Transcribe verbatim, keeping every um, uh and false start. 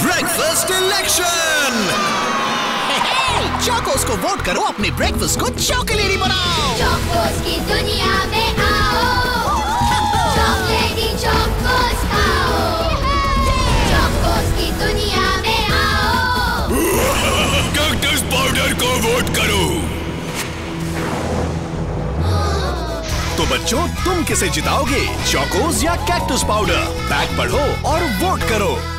Breakfast election. Chocos को vote करो, अपने ब्रेकफास्ट को चॉकलेटी बनाओ। चोकोस की दुनिया में आओ, चॉकलेटी चोकोस खाओ। चोकोस की दुनिया में आओ। कैक्टस पाउडर को वोट करो। तो बच्चों, तुम किसे जिताओगे, चोकोस या कैक्टस पाउडर? बैग पढ़ो और वोट करो।